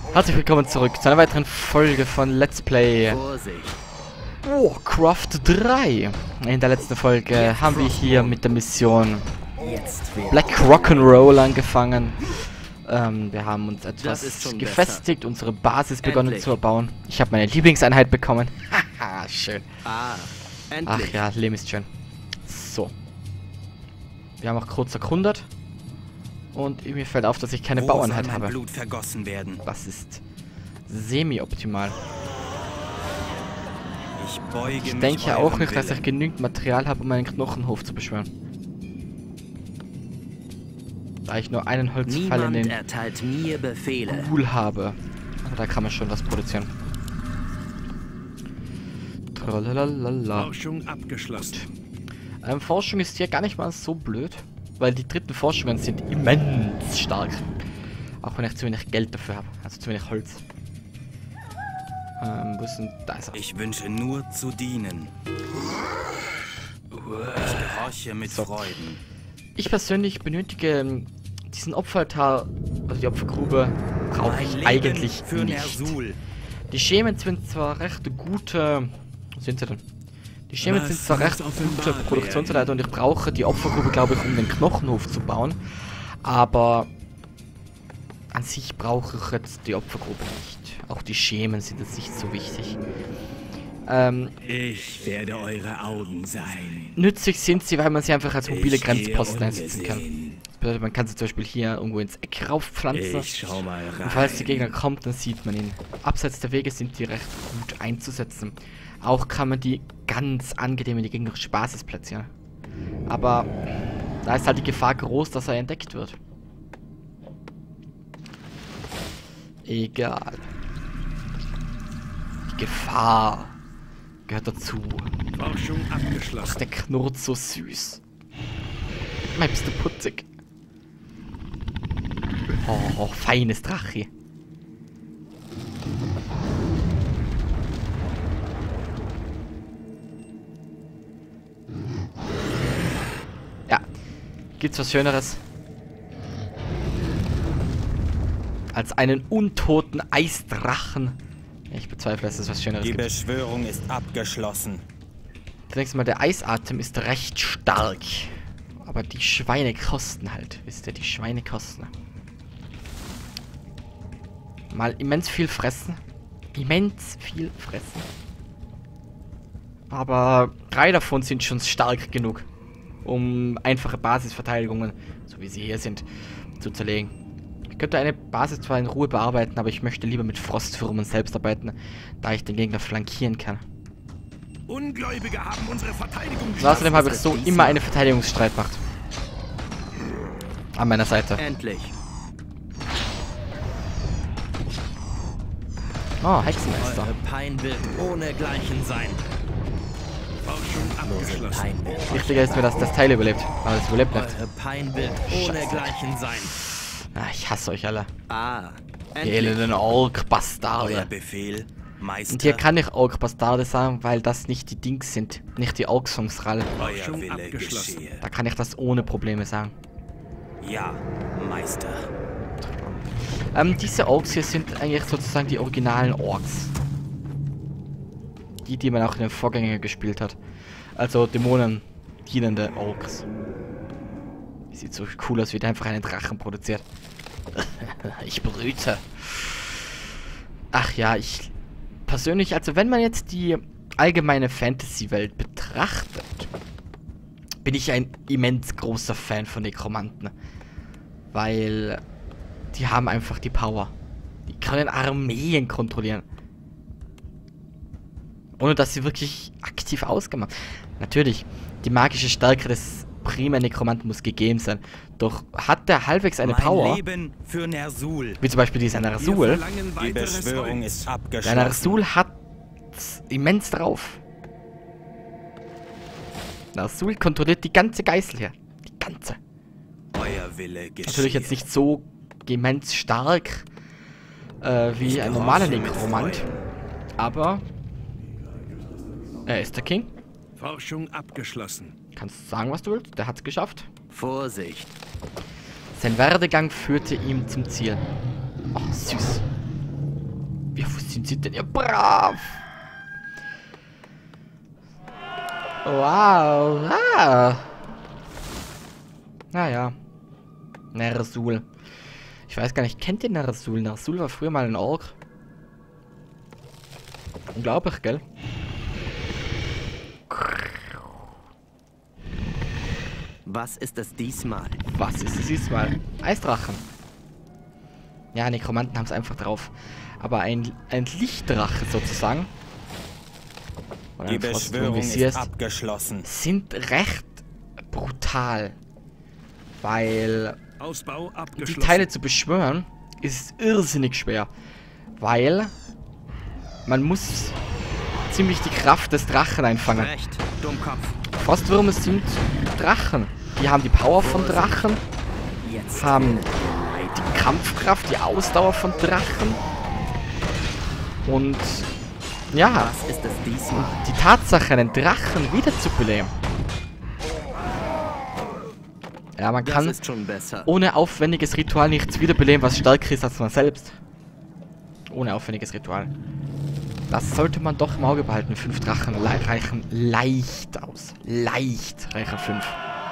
Herzlich willkommen zurück zu einer weiteren Folge von Let's Play Warcraft 3. In der letzten Folge haben wir hier mit der Mission Black Rock'n'Roll angefangen. Wir haben uns etwas gefestigt, unsere Basis begonnen zu erbauen. Ich habe meine Lieblingseinheit bekommen. Haha, schön. Ach ja, Leben ist schön. So. Wir haben auch kurz erkundet. Und mir fällt auf, dass ich keine Bauernheit habe. Blut vergossen werden? Das ist semi-optimal. Ich denke auch nicht, dass ich genügend Material habe, um einen Knochenhof zu beschwören. Da ich nur einen Holzfall in den Ghoul habe. Aber da kann man schon was produzieren. Tralalala. Forschung abgeschlossen. Forschung ist hier gar nicht mal so blöd. Weil die dritten Forschungen sind immens stark. Auch wenn ich zu wenig Geld dafür habe. Also zu wenig Holz. Wo ist denn... Da ist er. Ich wünsche nur zu dienen. Ich gehorche mit Freuden. Ich persönlich benötige diesen Opferaltar, also die Opfergrube, brauche ich eigentlich nicht. Die Schemen sind zwar recht gute... Wo sind sie denn? Die Schemen sind zwar recht gute Produktionsleiter und ich brauche die Opfergrube, glaube ich, um den Knochenhof zu bauen. Aber an sich brauche ich jetzt die Opfergrube nicht. Auch die Schemen sind jetzt nicht so wichtig. Ich werde eure Augen sein. Nützlich sind sie, weil man sie einfach als mobile Grenzposten einsetzen kann. Das bedeutet, man kann sie zum Beispiel hier irgendwo ins Eck raufpflanzen. Und falls der Gegner kommt, dann sieht man ihn. Abseits der Wege sind die recht gut einzusetzen. Auch kann man die ganz angenehm in die gegnerische Basis platzieren. Aber da ist halt die Gefahr groß, dass er entdeckt wird. Egal. Die Gefahr gehört dazu. Forschung abgeschlossen. Ach, der knurrt so süß. Mein, bist du putzig. Oh, feines Drache. Gibt's was Schöneres? Als einen untoten Eisdrachen. Ich bezweifle, dass es was Schöneres gibt. Die Beschwörung ist abgeschlossen. Zunächst mal, der Eisatem ist recht stark. Aber die Schweine kosten halt. Wisst ihr, die Schweine kosten. Mal immens viel fressen. Immens viel fressen. Aber 3 davon sind schon stark genug, um einfache Basisverteidigungen, so wie sie hier sind, zu zerlegen. Ich könnte eine Basis zwar in Ruhe bearbeiten, aber ich möchte lieber mit Frostwürmern selbst arbeiten, da ich den Gegner flankieren kann. Ungläubige haben unsere Verteidigung Und außerdem habe ich so immer eine Verteidigungsstreitmacht an meiner Seite. Endlich. Oh, Hexenmeister. Eure Pein wird ohnegleichen sein. Wichtiger ist mir, dass das Teil überlebt. Aber es überlebt nicht. Eure Pein wird ohnegleichen sein. Ah, ich hasse euch alle. Die Endlich. elenden Ork-Bastarde. Euer Befehl, Meister. Und hier kann ich Ork-Bastarde sagen, weil das nicht die Dings sind. Nicht die Orksungsrall. Euer Wille geschehe. Da kann ich das ohne Probleme sagen. Ja, Meister. Diese Orks hier sind eigentlich sozusagen die originalen Orks. Die man auch in den Vorgängern gespielt hat. Also Dämonen dienende Orks. Sieht so cool aus, wie der einfach einen Drachen produziert. Ich brüte. Ach ja, ich persönlich, also wenn man jetzt die allgemeine Fantasy-Welt betrachtet, bin ich ein immens großer Fan von Nekromanten. Weil die haben einfach die Power. Die können Armeen kontrollieren. Ohne dass sie wirklich aktiv ausgemacht. Natürlich, die magische Stärke des primären Nekromanten muss gegeben sein. Doch hat der halbwegs eine Power, Leben für Ner'zhul. wie zum Beispiel dieser Ner'zhul. Die Beschwörung ist Der abgeschlossen. Ner'zhul hat immens drauf. Ner'zhul kontrolliert die ganze Geißel hier. Die ganze. Euer Wille geschehe. Natürlich jetzt nicht so immens stark wie ein normaler Nekromant. Aber er ist der King. Forschung abgeschlossen. Kannst du sagen, was du willst? Der hat's geschafft. Vorsicht. Sein Werdegang führte ihm zum Ziel. Oh, süß. sind sie denn ja brav? Wow. Ah. Naja. Ner'zhul. Ich weiß gar nicht, kennt ihr Ner'zhul? Ner'zhul war früher mal ein Ork. Unglaublich, gell? Was ist es diesmal? Was ist es diesmal? Eisdrachen. Ja, Nekromanten haben es einfach drauf. Aber ein Lichtdrache sozusagen. Oder Die Beschwörung ist abgeschlossen. Sind recht brutal. Weil Ausbau die Teile zu beschwören ist irrsinnig schwer. Weil man muss ziemlich die Kraft des Drachen einfangen. Recht, Dummkopf. Frostwürmer sind Drachen. Die haben die Power von Drachen, Jetzt. haben die Kampfkraft, die Ausdauer von Drachen. Und ja, Was ist es diesmal? die Tatsache, einen Drachen wiederzubeleben. Ja, man Das kann ist schon besser. ohne aufwendiges Ritual nichts wiederbeleben, was stärker ist als man selbst. Ohne aufwendiges Ritual. Das sollte man doch im Auge behalten. 5 Drachen reichen leicht aus. Leicht reichen 5.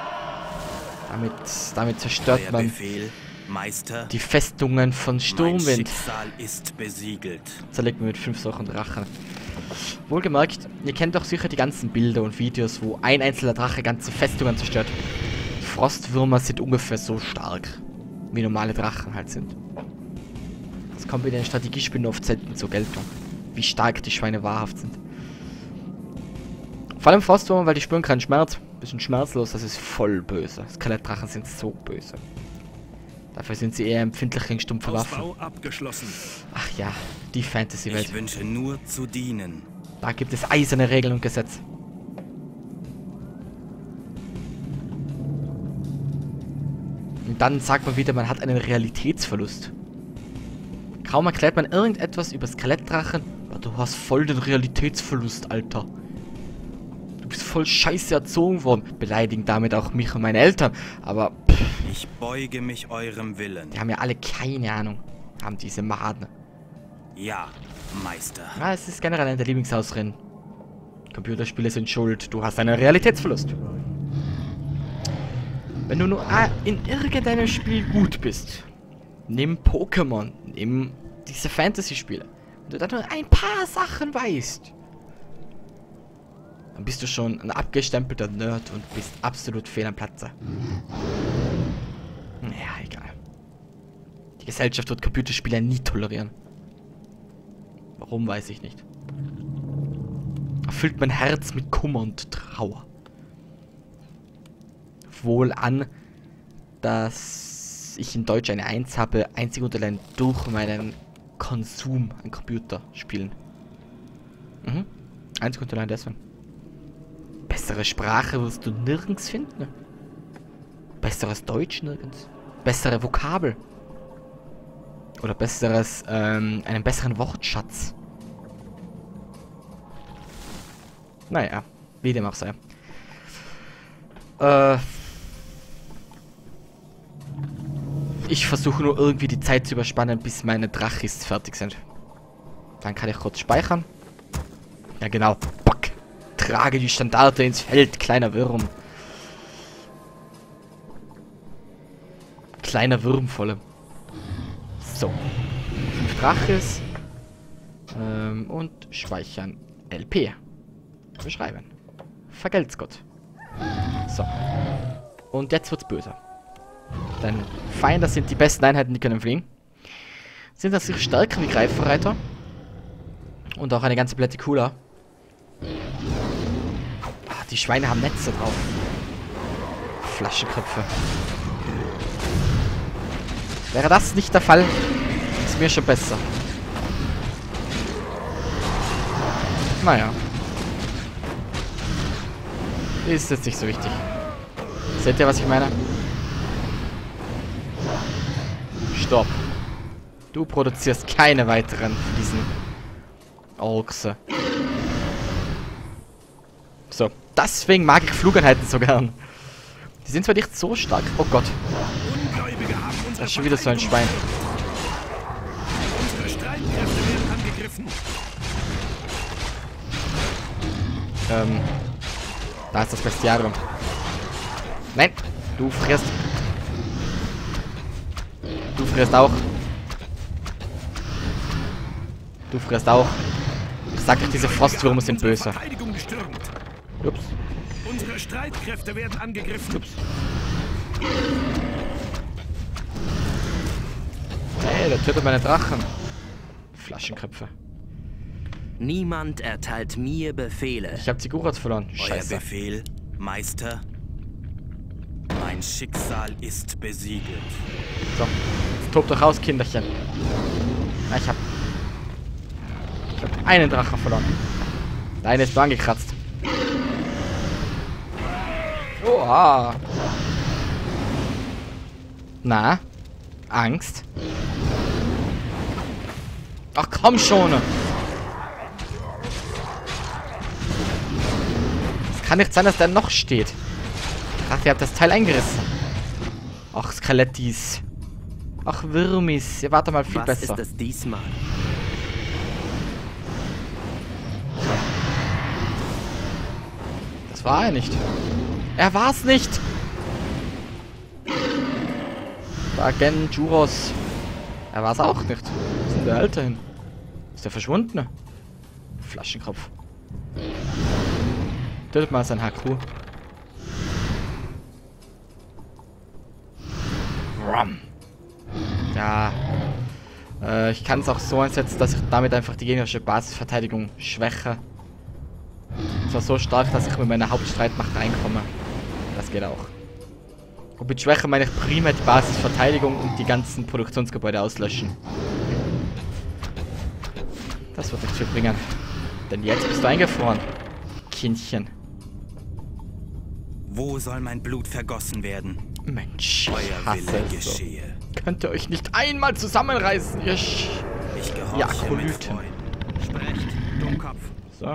Damit zerstört Der man Befehl, Meister. die Festungen von Mein Sturmwind. Schicksal ist besiegelt. Zerlegt man mit 5 solchen Drachen. Wohlgemerkt, ihr kennt doch sicher die ganzen Bilder und Videos, wo ein einzelner Drache ganze Festungen zerstört. Frostwürmer sind ungefähr so stark, wie normale Drachen halt sind. Das kommt in den Strategiespielen oft selten zur Geltung, wie stark die Schweine wahrhaft sind. Vor allem Frostwürmer, weil die spüren keinen Schmerz. Bisschen schmerzlos, das ist voll böse. Skelettdrachen sind so böse. Dafür sind sie eher empfindlich gegen stumpfe Waffen. Ausbau abgeschlossen. Ach ja, die Fantasy-Welt. Ich wünsche nur zu dienen. Da gibt es eiserne Regeln und Gesetze. Und dann sagt man wieder, man hat einen Realitätsverlust. Kaum erklärt man irgendetwas über Skelettdrachen, aber du hast voll den Realitätsverlust, Alter. Du bist voll scheiße erzogen worden. Beleidigen damit auch mich und meine Eltern. Aber Ich beuge mich eurem Willen. die haben ja alle keine Ahnung. Haben diese Maden. Ja, Meister. Ja, es ist generell eine der Lieblingsausreden. Computerspiele sind schuld. Du hast einen Realitätsverlust. Wenn du nur in irgendeinem Spiel gut bist, nimm Pokémon, nimm diese Fantasy-Spiele, wenn du da nur ein paar Sachen weißt, dann bist du schon ein abgestempelter Nerd und bist absolut fehl am Platze. Ja, egal. Die Gesellschaft wird Computerspiele nie tolerieren. Warum, weiß ich nicht. Erfüllt mein Herz mit Kummer und Trauer. Wohl an, dass ich in Deutsch eine 1 habe, einzig und allein durch meinen Konsum an Computerspielen. Einzig und allein deswegen. Bessere Sprache wirst du nirgends finden. Ne? Besseres Deutsch nirgends. Bessere Vokabel. Oder besseres, einen besseren Wortschatz. Naja, wie dem auch sei. Ich versuche nur irgendwie die Zeit zu überspannen, bis meine Drachis fertig sind. Dann kann ich kurz speichern. Ja genau. Bock. Trage die Standarte ins Feld, kleiner Wurm. Kleiner Wurm vor allem. So. 5 Drachis. Und speichern. LP. Beschreiben. Vergelt's Gott. So. Und jetzt wird's böse. Denn Feinde sind die besten Einheiten, die können fliegen. Sind natürlich stärker wie Greifenreiter. Und auch eine ganze Palette cooler. Ah, die Schweine haben Netze drauf. Flaschenköpfe. Wäre das nicht der Fall, ist mir schon besser. Naja. Ist jetzt nicht so wichtig. Seht ihr, was ich meine? Stopp. Du produzierst keine weiteren von diesen Orks. So. Deswegen mag ich Flugeinheiten so gern. Die sind zwar nicht so stark. Oh Gott. Das ist schon wieder so ein Schwein. Unsere Streitkräfte werden angegriffen. Da ist das Bestiarium. Nein, du frierst. Du frierst auch. Du frierst auch. Ich sag euch, diese Frostwürmer sind böse. Ups. Unsere Streitkräfte werden angegriffen. Ups. Hey, der tötet meine Drachen. Flaschenköpfe. Niemand erteilt mir Befehle. Ich habe Zigurats verloren. Euer Scheiße. Befehl, Meister? Mein Schicksal ist besiegelt. So, jetzt tobt doch raus, Kinderchen. Na, ich hab einen Drachen verloren. Der eine ist nur angekratzt. Oha. Na? Angst? Ach komm schon. Es kann nicht sein, dass der noch steht. Ich dachte, ihr habt das Teil eingerissen. Ach, Skelettis. Ach, Würmis. Ihr wart doch mal viel Was besser. ist es diesmal? Das war er nicht. Er war's nicht. Agent Juros. Er war's auch nicht. Wo ist denn der Alte hin? Ist der verschwunden? Flaschenkopf. Tötet mal sein HQ. Rum. Ja. Ich kann es auch so einsetzen, dass ich damit einfach die gegnerische Basisverteidigung schwäche. Und zwar so stark, dass ich mit meiner Hauptstreitmacht reinkomme. Das geht auch. Und mit Schwäche meine ich primär die Basisverteidigung und die ganzen Produktionsgebäude auslöschen. Das wird nichts viel bringen. Denn jetzt bist du eingefroren. Kindchen. Wo soll mein Blut vergossen werden? Mensch, ich Euer hasse Wille es so. geschehe. Könnt ihr euch nicht einmal zusammenreißen, ihr Ich gehorche mit Akolyten. Freuden. Sprecht, Dummkopf. So.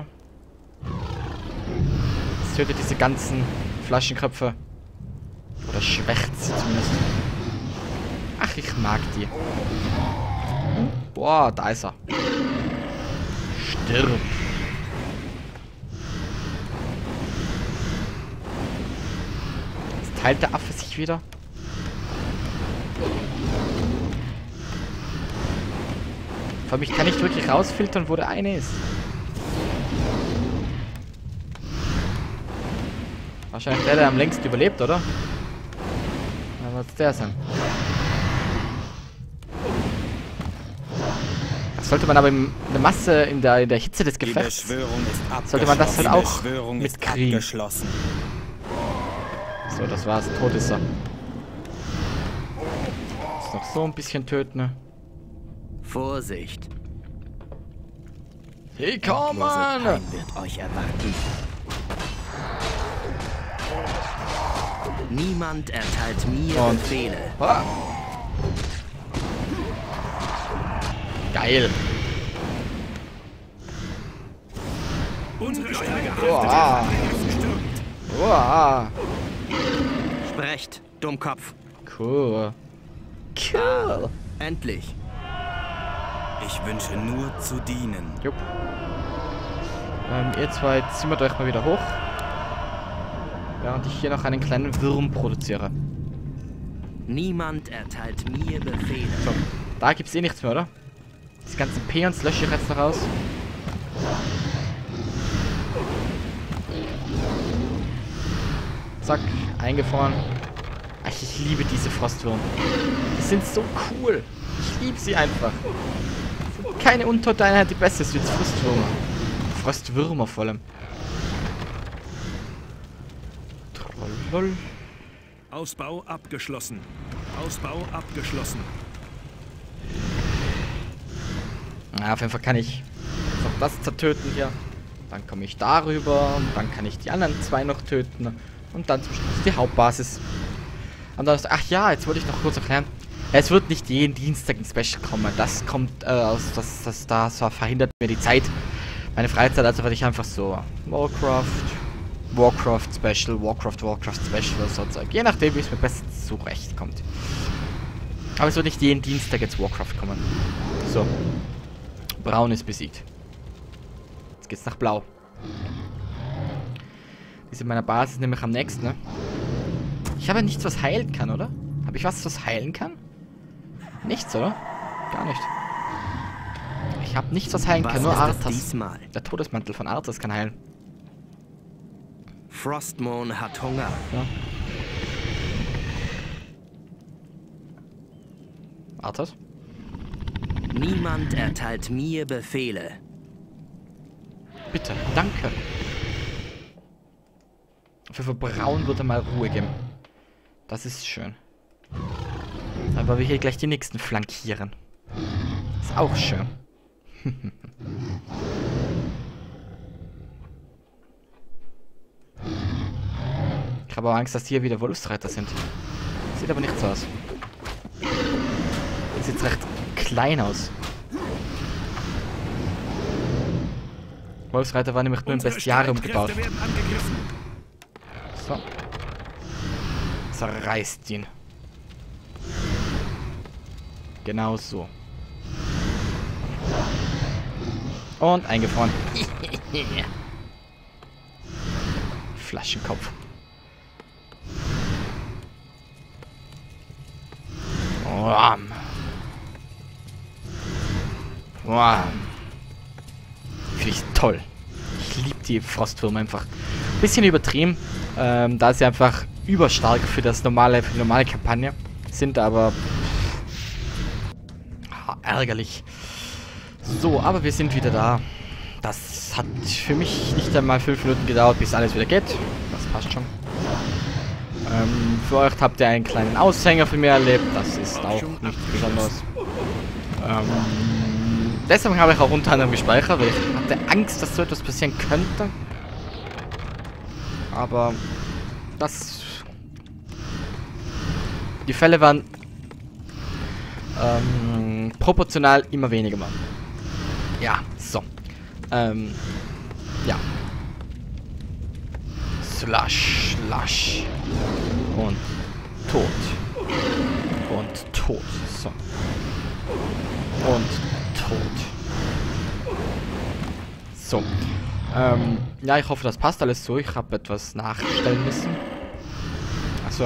Jetzt tötet diese ganzen Flaschenköpfe. Oder schwächt sie zumindest. Ach, ich mag die. Boah, da ist er. Stirb. Jetzt teilt der Affe sich wieder. Vor allem, ich kann nicht wirklich rausfiltern, wo der eine ist. Wahrscheinlich der am längsten überlebt, oder? Na, was der sein? Das sollte man aber in der Masse, in der Hitze des Die Gefechts, Beschwörung ist abgeschlossen. sollte man das halt auch Die Beschwörung ist mitkriegen. abgeschlossen. So, das war's. Tot ist er. Jetzt noch so ein bisschen töten, ne? Vorsicht. Hey, komm, Lose Mann! Pein wird euch erwarten. Niemand erteilt mir Und- Befehle. Ah. Geil. Unsere Streitkräfte Uah. werden angegriffen. Uah. Sprecht, Dummkopf. Cool. Cool. Endlich. Ich wünsche nur zu dienen. Jupp. Ihr zwei zimmert euch mal wieder hoch. Während ich hier noch einen kleinen Wurm produziere. Niemand erteilt mir Befehle. So, da gibt's eh nichts mehr, oder? Die ganzen Peons lösche ich jetzt noch aus. Zack, eingefroren. Ach, ich liebe diese Frostwürmer. Die sind so cool. Ich liebe sie einfach. Keine untote Einheit, die besser ist als Frostwürmer. Frostwürmer vor allem. Trollol. Ausbau abgeschlossen. Ausbau abgeschlossen. Ja, auf jeden Fall kann ich noch das zertöten hier. Dann komme ich darüber und dann kann ich die anderen zwei noch töten. Und dann zum Schluss die Hauptbasis. Und dann, ach ja, jetzt wollte ich noch kurz erklären. Es wird nicht jeden Dienstag ein Special kommen. Das kommt aus, das verhindert mir die Zeit. Meine Freizeit, also werde ich einfach so Warcraft Special oder so Zeug. Je nachdem, wie es mir besser zurechtkommt. Aber es wird nicht jeden Dienstag jetzt Warcraft kommen. So. Braun ist besiegt. Jetzt geht's nach Blau. in meiner Basis nämlich am nächsten, ne? Ich habe nichts, was heilen kann, oder? Habe ich was heilen kann? Nichts, oder? Gar nicht. Ich habe nichts, was heilen kann, nur Arthas. Der Todesmantel von Arthas kann heilen. Frostmourne hat Hunger. Ja. Arthas? Niemand erteilt mir Befehle. Bitte, danke. Für Braun wird er mal Ruhe geben. Das ist schön. Aber wir hier gleich die nächsten flankieren. Ist auch schön. Ich habe auch Angst, dass hier wieder Wolfsreiter sind. Sieht aber nicht so aus. Sieht recht klein aus. Wolfsreiter war nämlich nur im Bestiarium gebaut. So. Zerreißt ihn. Genau so. Und eingefroren. Flaschenkopf. Wam. Wam. Finde ich toll. Ich liebe die Frostwürmer einfach. Bisschen übertrieben, da sie einfach überstark für die normale Kampagne sind, aber ärgerlich. So, aber wir sind wieder da. Das hat für mich nicht einmal 5 Minuten gedauert, bis alles wieder geht. Das passt schon. Für euch habt ihr einen kleinen Aushänger von mir erlebt. Das ist auch nichts Besonderes. Deshalb habe ich auch unter anderem gespeichert, weil ich hatte Angst, dass so etwas passieren könnte. Aber die Fälle waren proportional immer weniger mal. Ja, so. Ja. Slash, slash. Und tot. Und tot. So. Und tot. So. Ja, ich hoffe, das passt alles so. Ich habe etwas nachstellen müssen. Achso.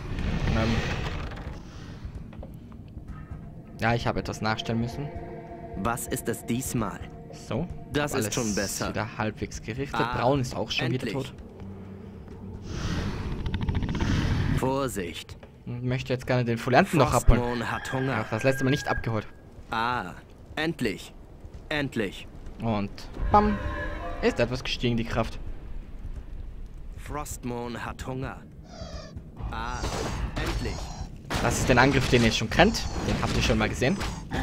Ja, ich habe etwas nachstellen müssen. Was ist es diesmal? So. Das ist alles schon besser. Wieder halbwegs gerichtet. Braun ist auch schon endlich. wieder tot. Vorsicht. Ich möchte jetzt gerne den Folianten noch abholen. Frostmourne hat Hunger. Ach, das letzte Mal nicht abgeholt. Endlich. Endlich. Und bam. Ist etwas gestiegen, die Kraft. Frostmourne hat Hunger. Endlich. Das ist der Angriff, den ihr schon kennt. Den habt ihr schon mal gesehen.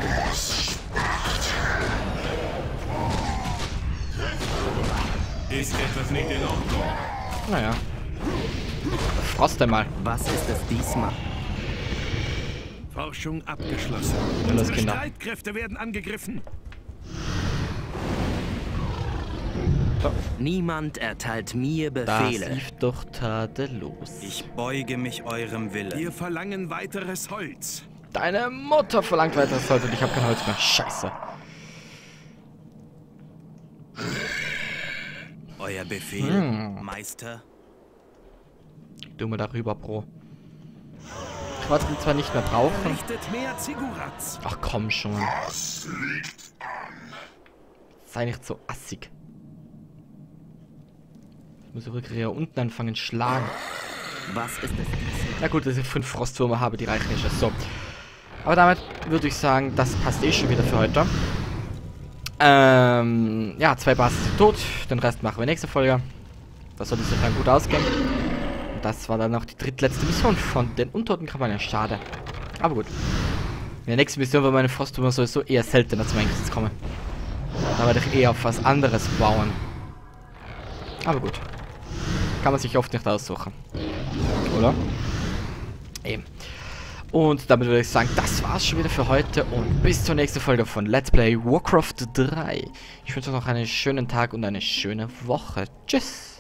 Ist etwas nicht in Ordnung? Naja. Frost einmal. Was ist es diesmal? Forschung abgeschlossen. Ja, los, Unsere Kinder. Streitkräfte werden angegriffen. So. Niemand erteilt mir Das Befehle. lief doch tadellos. Ich beuge mich eurem Willen. Wir verlangen weiteres Holz. Deine Mutter verlangt weiteres Holz und ich habe kein Holz mehr. Scheiße. Euer Befehl, Meister. Du mal darüber, Bro. Ich wollte ihn zwar nicht mehr brauchen. Richtet mehr Zigurats. Ach komm schon. Sei nicht so assig. Ich muss wirklich hier unten anfangen schlagen. Was ist es diesmal? Na gut, dass ich 5 Frostwürmer habe, die reichen nicht. So. Aber damit würde ich sagen, das passt eh schon wieder für heute. Ja, 2 Basen sind tot. Den Rest machen wir nächste Folge. Das sollte sich dann gut ausgehen. Und das war dann noch die drittletzte Mission von den untoten Kampagnen. Schade. Aber gut. In der nächsten Mission wird meine Frostwürmer sowieso eher seltener zum Einsatz kommen. Da werde ich eher auf was anderes bauen. Aber gut. Kann man sich oft nicht aussuchen. Oder? Eben. Und damit würde ich sagen, das war's schon wieder für heute und bis zur nächsten Folge von Let's Play Warcraft 3. Ich wünsche euch noch einen schönen Tag und eine schöne Woche. Tschüss!